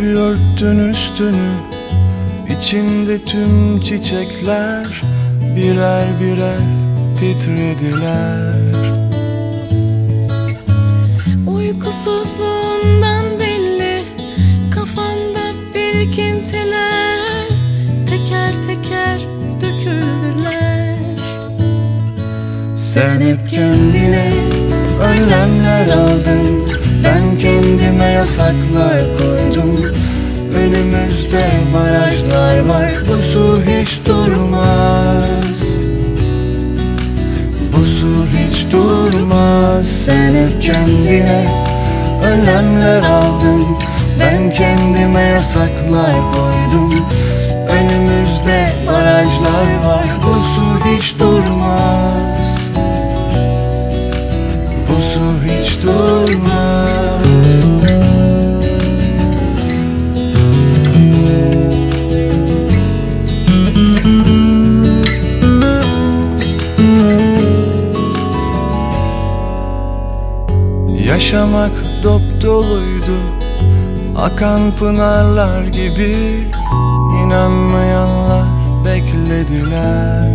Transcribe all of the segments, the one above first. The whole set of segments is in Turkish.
örttün üstünü, içinde tüm çiçekler birer birer titrediler. Uykusuzluğundan belli, kafanda birikintiler teker teker döküldüler. Sen hep kendine önlemler aldın, ben kendime yasaklar koydum. Önümüzde barajlar var, bu su hiç durmaz. Bu su hiç durmaz. Sen hep kendine önlemler aldın, ben kendime yasaklar koydum. Önümüzde barajlar var, bu su hiç durmaz. Bu su hiç durmaz. Yaşamak dop doluydu, akan pınarlar gibi. İnanmayanlar beklediler.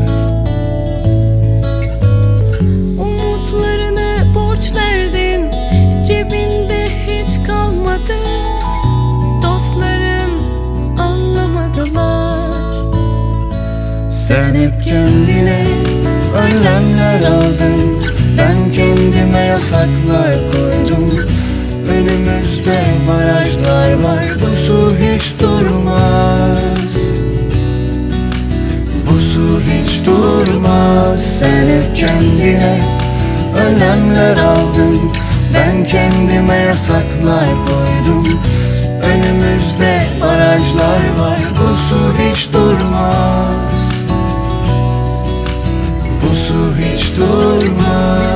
Umutlarını borç verdin, cebinde hiç kalmadı. Dostların anlamadılar. Sen hep kendine önlemler aldın, ben kendime yasaklar koydum. Önümüzde barajlar var, bu su hiç durmaz. Bu su hiç durmaz. Sen hep kendine önlemler aldın, ben kendime yasaklar koydum. Önümüzde barajlar var, bu su hiç durmaz. Bu su hiç durmaz.